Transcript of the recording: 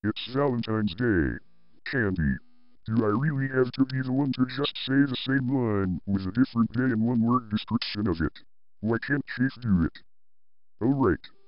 It's Valentine's Day. Candy. Do I really have to be the one to just say the same line with a different day and one word description of it? Why can't Chief do it? Oh right.